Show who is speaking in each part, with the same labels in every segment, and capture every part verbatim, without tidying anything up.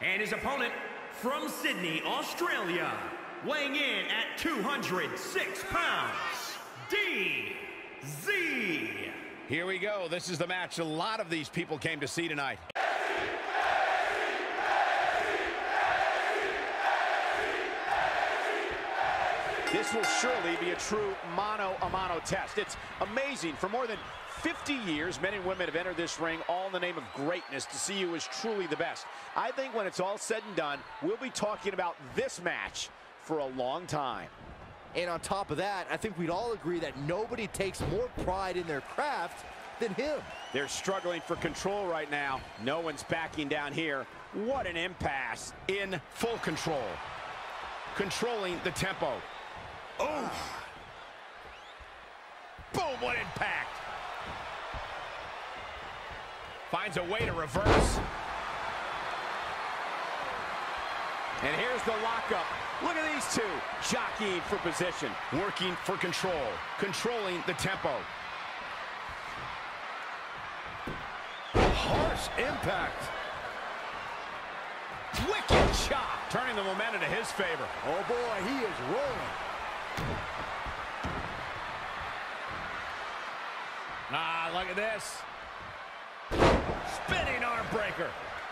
Speaker 1: And his opponent from Sydney, Australia, weighing in at two hundred six pounds, D Z.
Speaker 2: Here we go. This is the match a lot of these people came to see tonight. This will surely be a true mano-a-mano test. It's amazing. For more than fifty years, men and women have entered this ring all in the name of greatness to see who is truly the best. I think when it's all said and done, we'll be talking about this match for a long time.
Speaker 3: And on top of that, I think we'd all agree that nobody takes more pride in their craft than him.
Speaker 2: They're struggling for control right now. No one's backing down here. What an impasse. In full control. Controlling the tempo. Oh! Boom, what impact! Finds a way to reverse. And here's the lockup. Look at these two, jockeying for position, working for control, controlling the tempo. Harsh impact. Wicked shot, turning the momentum to his favor.
Speaker 3: Oh boy, he is rolling.
Speaker 2: Ah, look at this. Spinning arm breaker.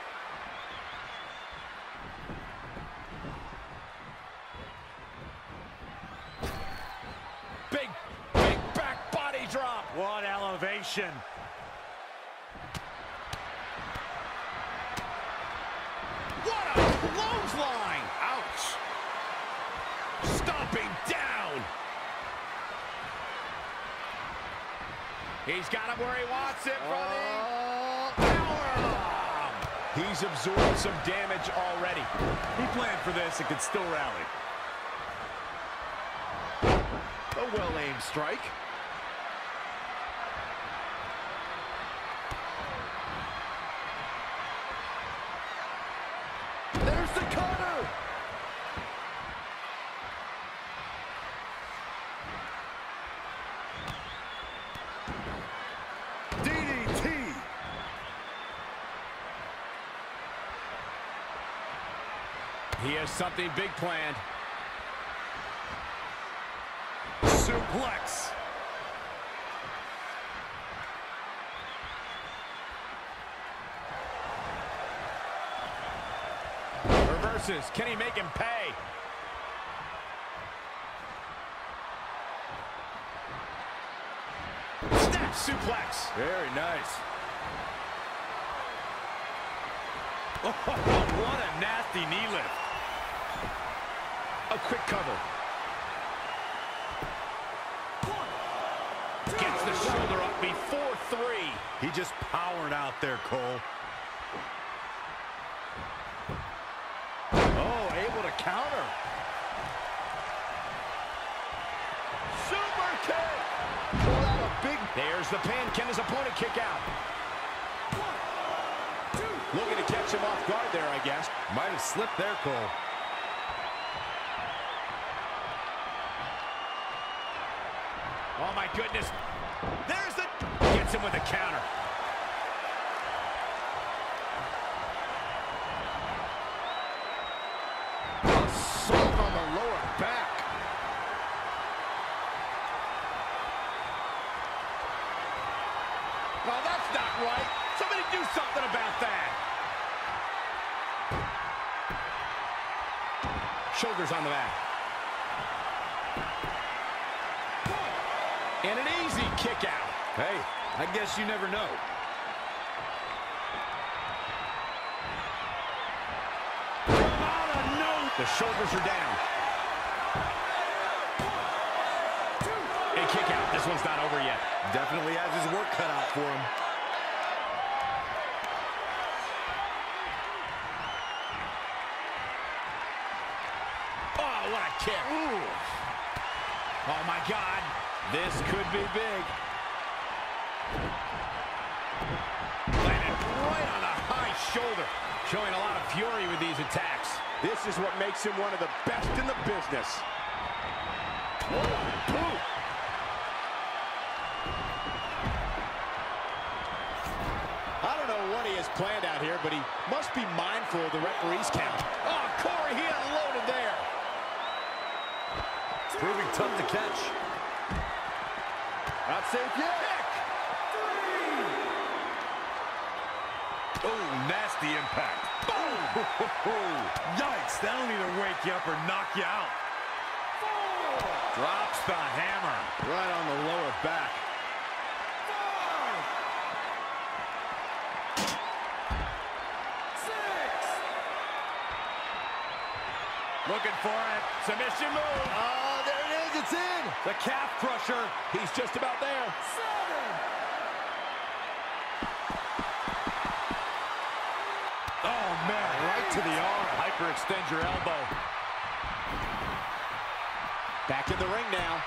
Speaker 2: Big, big back body drop.
Speaker 4: What elevation.
Speaker 2: What a clothesline. Ouch. Stomping down. He's got him where he wants it for
Speaker 3: uh...
Speaker 2: the powerbomb. He's absorbed some damage already.
Speaker 4: He planned for this and could still rally. A well-aimed strike.
Speaker 3: There's the cutter.
Speaker 4: D D T.
Speaker 2: He has something big planned.
Speaker 4: Suplex.
Speaker 2: Reverses. Can he make him pay? Snap suplex.
Speaker 4: Very nice. Oh, what a nasty knee lift.
Speaker 2: A quick cover. Gets the shoulder up before three.
Speaker 4: He just powered out there, Cole. Oh, able to counter.
Speaker 3: Super kick. Pull out a big...
Speaker 2: There's the pin. Can his opponent kick out? Looking to catch him off guard there, I guess.
Speaker 4: Might have slipped there, Cole.
Speaker 2: Oh, my goodness. There's the... Gets him with a counter.
Speaker 3: Assault on the lower back.
Speaker 2: Well, that's not right. Somebody do something about that. Shoulders on the mat. And an easy kick out.
Speaker 4: Hey, I guess you never know.
Speaker 2: From out of no... The shoulders are down. A kick out. This one's not over yet.
Speaker 4: Definitely has his work cut out for him.
Speaker 2: Oh, what a kick. Ooh. Oh, my God. This could be big. Landed right on the high shoulder. Showing a lot of fury with these attacks. This is what makes him one of the best in the business. Oh, boom. I don't know what he has planned out here, but he must be mindful of the referee's count. Oh, Corey, he unloaded there.
Speaker 3: Proving tough to catch. Not safe yet.
Speaker 4: Oh, nasty impact. Boom! Yikes, that'll either wake you up or knock you out. Four. Drops the hammer. Right on the lower back. Five. Six. Looking for it. Submission move.
Speaker 3: Oh, there it is. It's in.
Speaker 4: The calf crusher.
Speaker 2: He's just about there.
Speaker 4: Seven. Oh, man. Right to the arm. Hyperextend your elbow.
Speaker 2: Back in the ring now.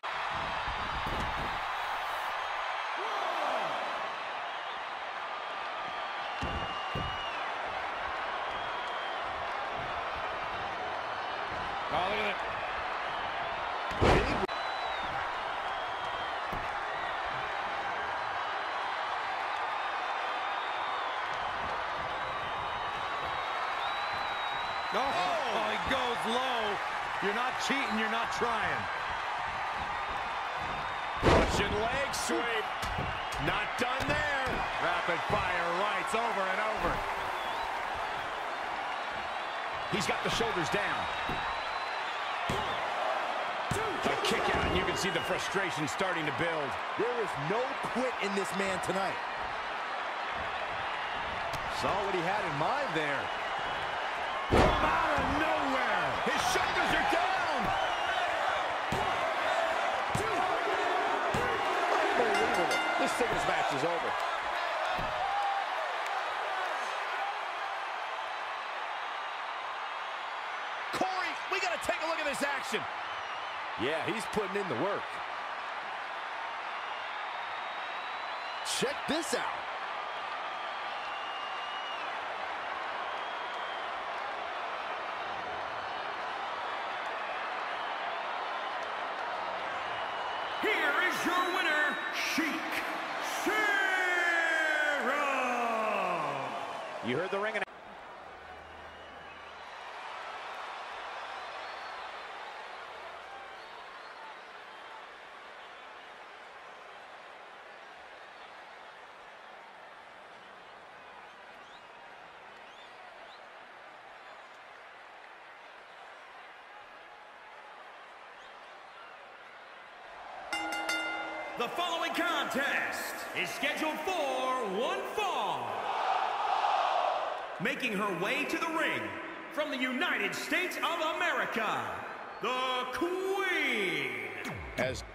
Speaker 4: Oh, look at it. Oh, oh, he goes low. You're not cheating, you're not trying.
Speaker 2: Russian leg sweep. Not done there.
Speaker 4: Rapid fire rights over and over.
Speaker 2: He's got the shoulders down. A kick out, and you can see the frustration starting to build.
Speaker 3: There is no quit in this man tonight. Saw what he had in mind there.
Speaker 4: From out of nowhere.
Speaker 2: His shoulders are down. Unbelievable. This singles match is over. Corey, we got to take a look at this action.
Speaker 3: Yeah, he's putting in the work. Check this out.
Speaker 1: Here is your winner, Sheik Sarah.
Speaker 2: You heard the ring.
Speaker 1: The following contest is scheduled for one fall. Making her way to the ring from the United States of America, the Queen.
Speaker 2: As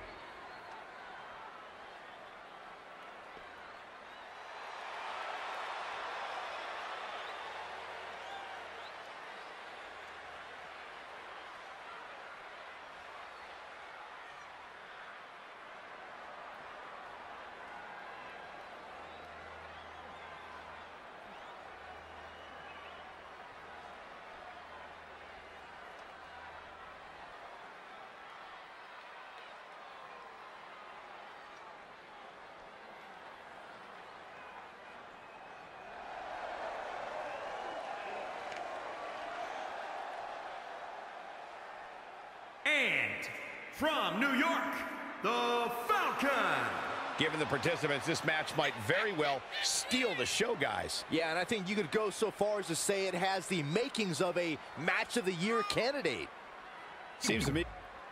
Speaker 1: And from New York, the Falcon.
Speaker 2: given the participants, this match might very well steal the show, guys.
Speaker 3: Yeah, and I think you could go so far as to say it has the makings of a match of the year candidate.
Speaker 2: Seems to me.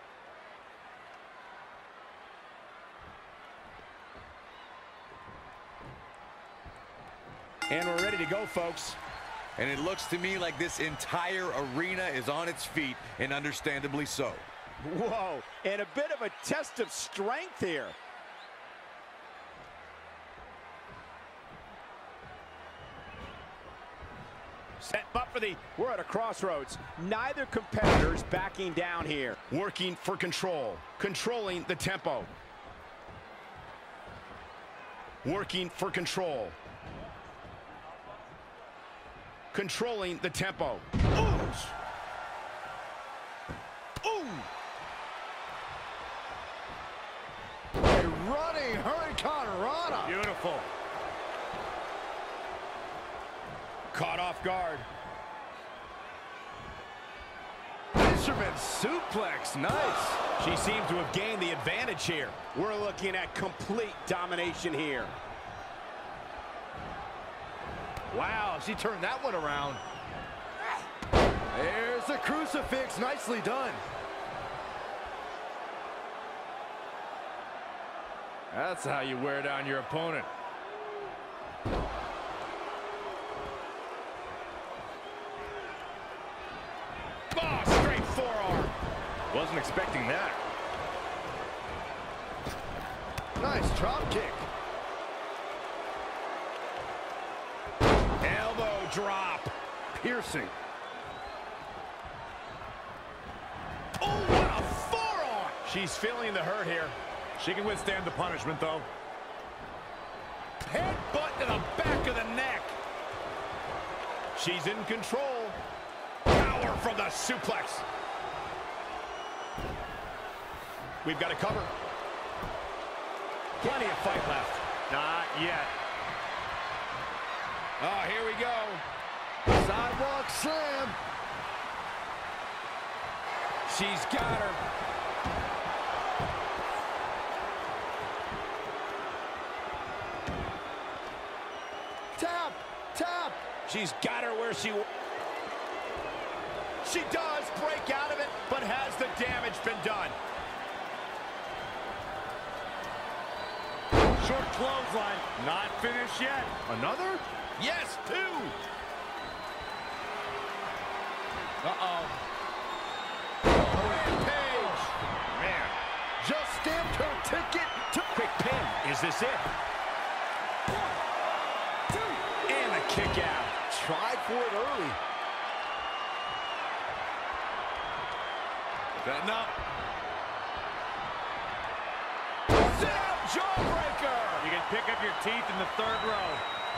Speaker 2: And we're ready to go, folks.
Speaker 4: And it looks to me like this entire arena is on its feet, and understandably so.
Speaker 2: Whoa, and a bit of a test of strength here. Set up for the, we're at a crossroads. Neither competitor's backing down here. Working for control, controlling the tempo. Working for control. Controlling the tempo. Ooh. Ooh.
Speaker 3: A running Hurricane Rana.
Speaker 4: Beautiful. Fisherman suplex, nice.
Speaker 2: She seems to have gained the advantage here. We're looking at complete domination here.
Speaker 3: Wow, she turned that one around. There's the crucifix, nicely done.
Speaker 4: That's how you wear down your opponent.
Speaker 2: Oh, straight forearm.
Speaker 4: Wasn't expecting that.
Speaker 3: Nice drop kick.
Speaker 2: Elbow drop.
Speaker 4: Piercing.
Speaker 2: Oh, what a forearm. She's feeling the hurt here.
Speaker 4: She can withstand the punishment, though.
Speaker 2: Headbutt to the back of the neck. She's in control. Power from the suplex. We've got to cover. Plenty of fight left.
Speaker 4: Not yet.
Speaker 2: Oh, here we go.
Speaker 3: Sidewalk slam.
Speaker 2: She's got her.
Speaker 3: Tap, tap.
Speaker 2: She's got her where she... She does break out of it, but has the damage been done?
Speaker 4: Short clothesline. Not finished yet. Another?
Speaker 2: Yes, two. Uh-oh. Rampage.
Speaker 4: Man.
Speaker 3: Just stamped her ticket to...
Speaker 2: Quick pin. Is this it? And a kick out.
Speaker 3: Tried for it early.
Speaker 4: Setting up.
Speaker 2: Sit-up jawbreaker.
Speaker 4: You can pick up your teeth in the third row.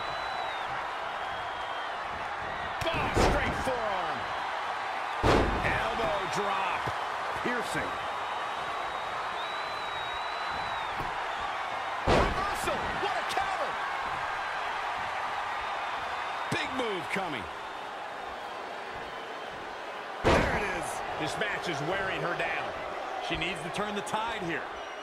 Speaker 2: Oh, straight forearm. Elbow drop.
Speaker 4: Piercing.
Speaker 2: Reversal. What a counter. Big move coming.
Speaker 4: There it is.
Speaker 2: This match is wearing her down.
Speaker 4: She needs to turn the tide here.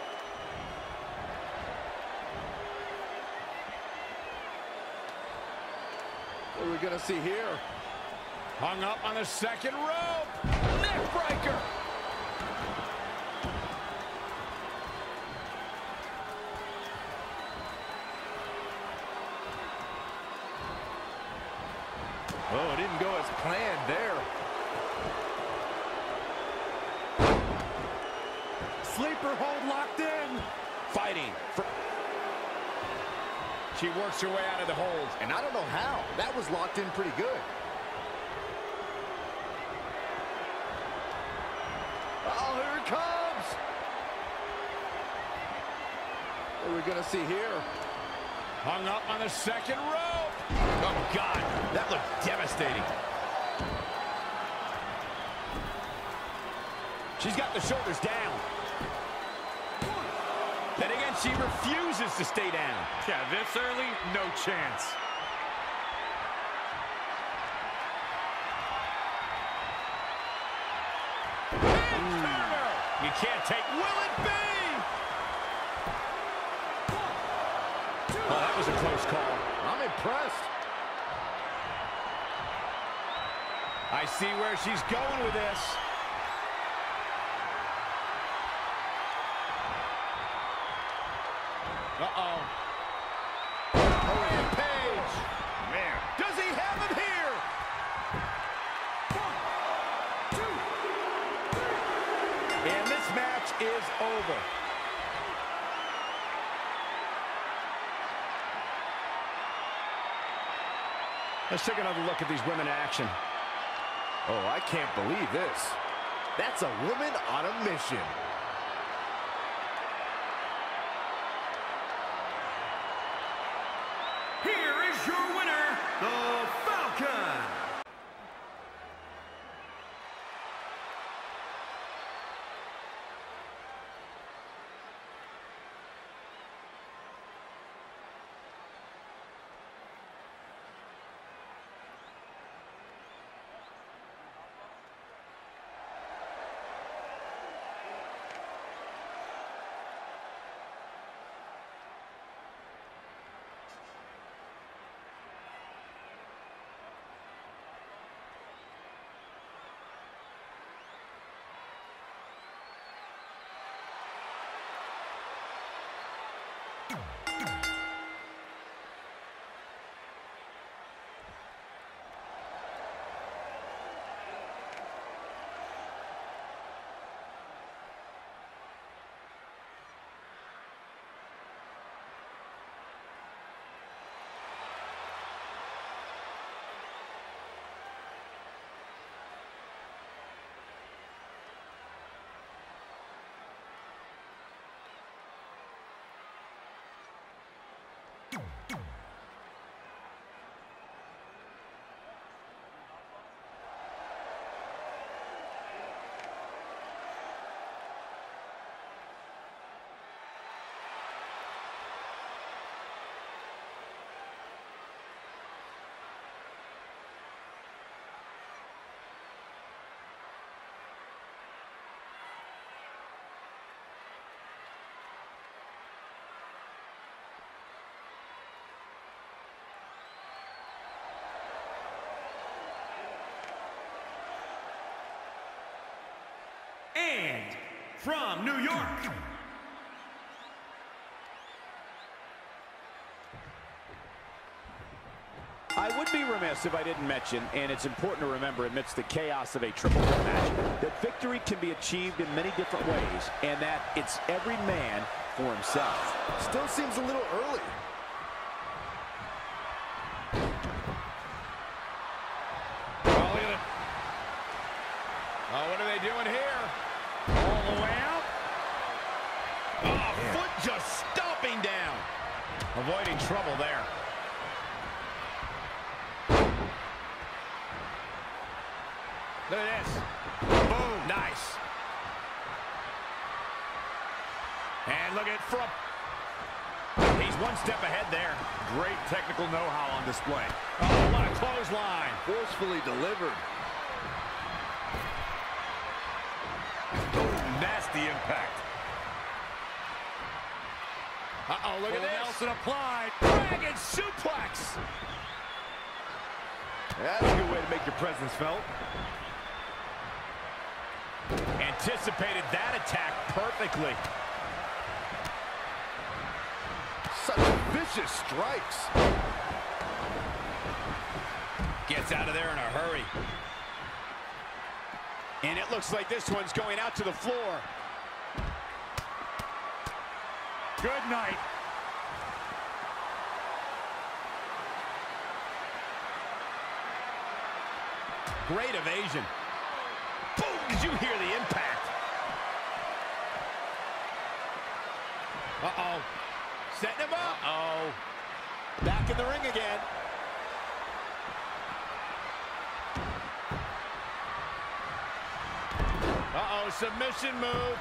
Speaker 3: What are we gonna see here?
Speaker 2: Hung up on the second rope. Neck breaker.
Speaker 3: Oh, it didn't go as planned there.
Speaker 4: Sleeper hold locked in.
Speaker 2: Fighting. For she works her way out of the hold.
Speaker 3: And I don't know how. That was locked in pretty good. Oh, here it comes. What are we gonna see here?
Speaker 2: Hung up on the second rope. Oh, God. That looked devastating. She's got the shoulders down. Then again, she refuses to stay down.
Speaker 4: Yeah, this early, no chance.
Speaker 2: Turner. You can't take. Will it be? Oh, that was a close call.
Speaker 3: I'm impressed.
Speaker 2: I see where she's going with this. Uh-oh. Rampage.
Speaker 4: Man.
Speaker 2: Does he have him here? One, two, three. And this match is over. Let's take another look at these women in action.
Speaker 3: Oh, I can't believe this. That's a woman on a mission.
Speaker 1: Here is your winner, the Falcon. And from New York,
Speaker 2: I would be remiss if I didn't mention, and it's important to remember amidst the chaos of a triple threat match, that victory can be achieved in many different ways, and that it's every man for himself.
Speaker 3: Still seems a little early.
Speaker 4: Oh, look at it. Oh, what are they doing here? All the way out. Oh, yeah. Foot just stomping down. Avoiding trouble there. Look at this. Boom. Nice. And look at from. He's one step ahead there. Great technical know-how on display. Oh, what a clothesline.
Speaker 3: Forcefully delivered.
Speaker 4: Oh, nasty impact. Uh-oh, look at this. Nelson applied. Dragon suplex.
Speaker 3: That's a good way to make your presence felt.
Speaker 2: Anticipated that attack perfectly.
Speaker 3: Such vicious strikes.
Speaker 2: Gets out of there in a hurry. And it looks like this one's going out to the floor.
Speaker 4: Good night. Great evasion. Boom! Did you hear the impact? Uh-oh. Setting him up.
Speaker 2: Uh-oh. Back in the ring again.
Speaker 4: Uh-oh, submission move.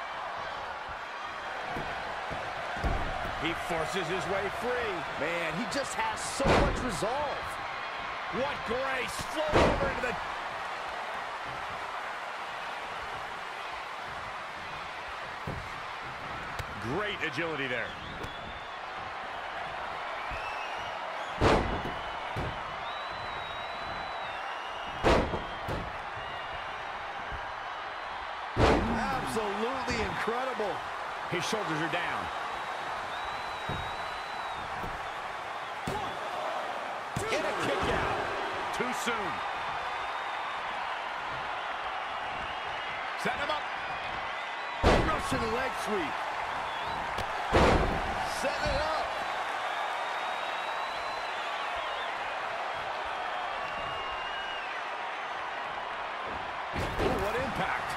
Speaker 4: He forces his way free.
Speaker 3: Man, he just has so much resolve.
Speaker 4: What grace. Flow over into the... Great agility there.
Speaker 3: Absolutely incredible.
Speaker 2: His shoulders are down. Get a kick out.
Speaker 4: Too soon. Set him up.
Speaker 3: Russian leg sweep. Setting it up.
Speaker 4: Ooh, what impact.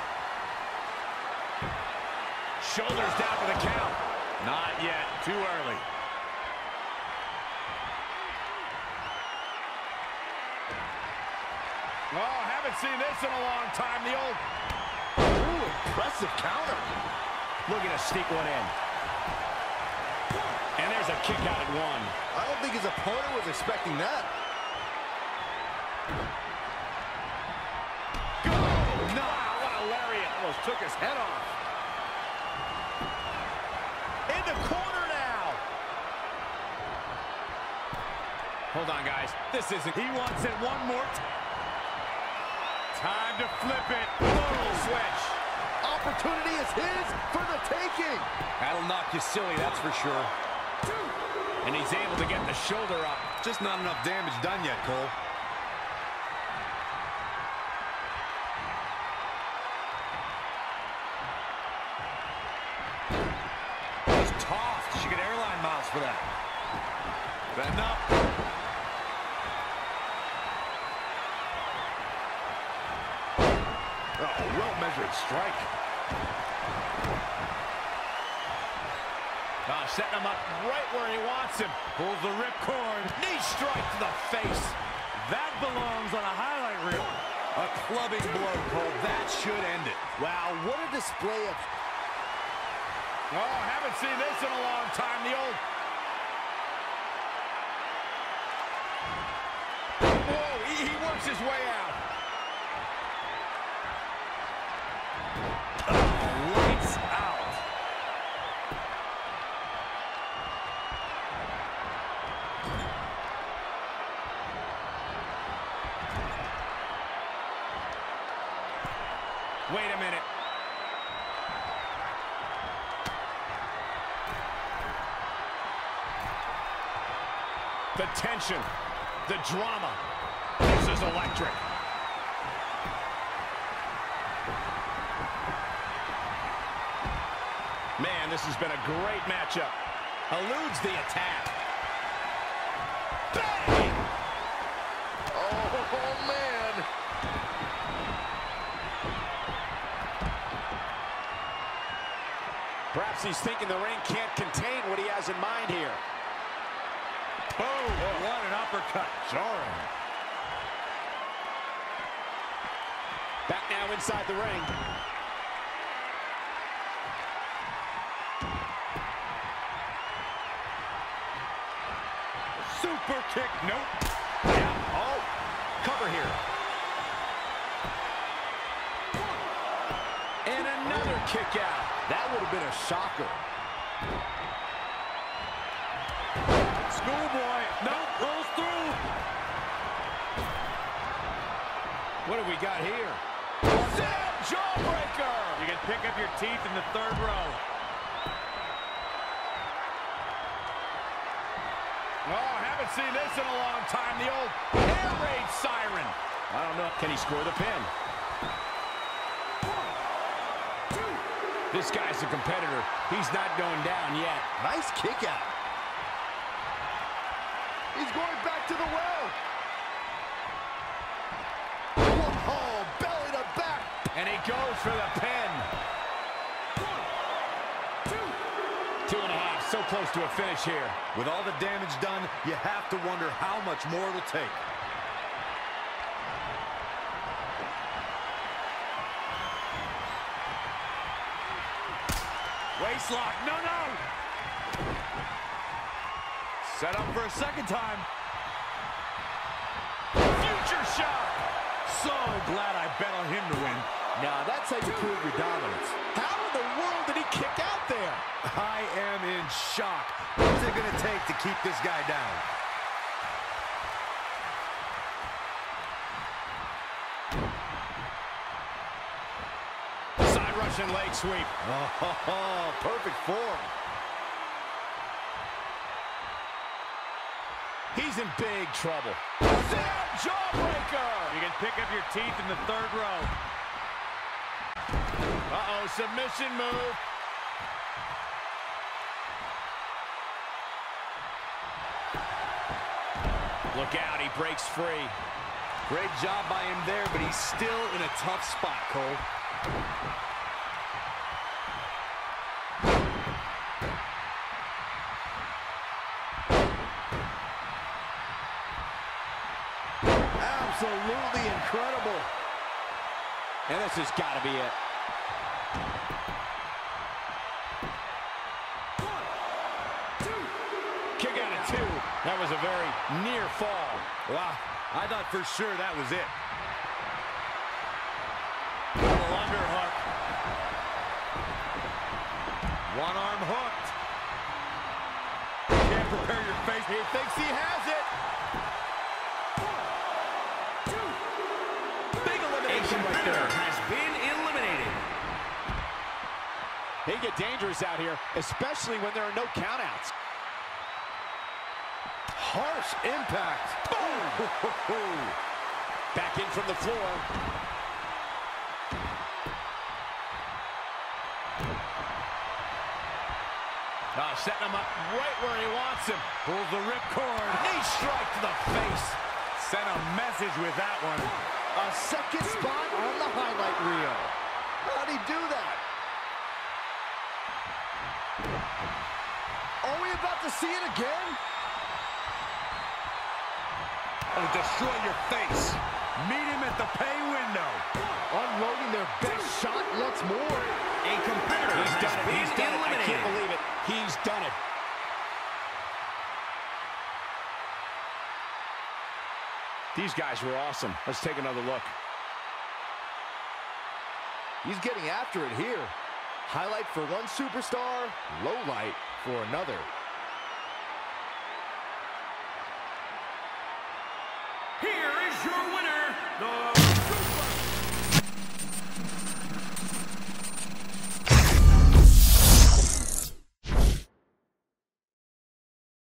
Speaker 4: Shoulders down for the count. Not yet. Too early. Oh, haven't seen this in a long time. The old...
Speaker 3: Ooh, impressive counter.
Speaker 2: Looking to sneak one in. And there's a kick out at one.
Speaker 3: I don't think his opponent was expecting that.
Speaker 4: Go! No! What a lariat. Almost took his head off. In the corner now. Hold on, guys. This isn't... He wants it one more time. Time to flip it. Total switch.
Speaker 3: Opportunity is his for the taking.
Speaker 4: That'll knock you silly, that's for sure. And he's able to get the shoulder up. Just not enough damage done yet, Cole. Just tossed. She get airline miles for that. Bend up.
Speaker 3: Oh, well-measured strike.
Speaker 4: Oh, setting him up right where he wants him. Pulls the ripcord. Knee strike to the face. That belongs on a highlight reel. A clubbing blow, Cole. That should end it.
Speaker 3: Wow, what a display of...
Speaker 4: Oh, haven't seen this in a long time. The old... Whoa, he, he works his way out. Oh, lights out. Wait a minute.
Speaker 2: The tension, the drama. This is electric. Man, this has been a great matchup. Eludes the attack. Bang!
Speaker 3: Oh, man.
Speaker 2: Perhaps he's thinking the ring can't contain what he has in mind here.
Speaker 4: Boom! Oh, what an uppercut. Jarring.
Speaker 2: Back now inside the ring.
Speaker 4: Super kick. Nope.
Speaker 2: Yeah. Oh, cover here. And another kick out.
Speaker 3: That would have been a shocker.
Speaker 4: Schoolboy. Nope. Rolls through.
Speaker 2: What do we got here? Sam Jawbreaker.
Speaker 4: You can pick up your teeth in the third row. Oh, haven't seen this in a long time. The old air raid siren.
Speaker 2: I don't know. Can he score the pin? This guy's a competitor. He's not going down yet.
Speaker 3: Nice kick out. He's going back to the well. Oh, belly to back.
Speaker 2: And he goes for the pin. Two and a half, so close to a finish here.
Speaker 4: With all the damage done, you have to wonder how much more it'll take. Waistlock, no, no! Set up for a second time. Future shock! So glad I bet on him to win.
Speaker 3: Now, that's how you prove your dominance.
Speaker 2: How in the world did he kick out there?
Speaker 4: I am in shock. What's it gonna take to keep this guy down?
Speaker 2: Side Russian leg sweep.
Speaker 3: Oh, perfect form.
Speaker 2: He's in big trouble. Sam Jawbreaker!
Speaker 4: You can pick up your teeth in the third row.
Speaker 2: Uh-oh, submission move. Look out, he breaks free.
Speaker 4: Great job by him there, but he's still in a tough spot, Cole.
Speaker 3: Absolutely incredible.
Speaker 2: And this has got to be it. Kick out of two. That was a very near fall.
Speaker 4: Wow, I thought for sure that was it. Double underhook. One arm hooked. Can't prepare your face. He thinks he has it. Big elimination right there.
Speaker 1: Has been eliminated.
Speaker 2: They get dangerous out here, especially when there are no countouts.
Speaker 3: Harsh impact.
Speaker 2: Boom! Back in from the floor.
Speaker 4: Oh, setting him up right where he wants him. Pulls the ripcord.
Speaker 2: Knee strike to the face.
Speaker 4: Sent a message with that one.
Speaker 3: A second spot on the highlight reel. How'd he do that? Are we about to see it again?
Speaker 4: Oh, destroy your face. Meet him at the pay window.
Speaker 3: Unloading their best shot once more.
Speaker 1: A competitor
Speaker 2: He's
Speaker 1: has
Speaker 2: done it.
Speaker 1: been
Speaker 2: He's done it. I
Speaker 1: eliminated.
Speaker 2: can't believe it. He's done it. These guys were awesome. Let's take another look.
Speaker 3: He's getting after it here. Highlight for one superstar, low light for another.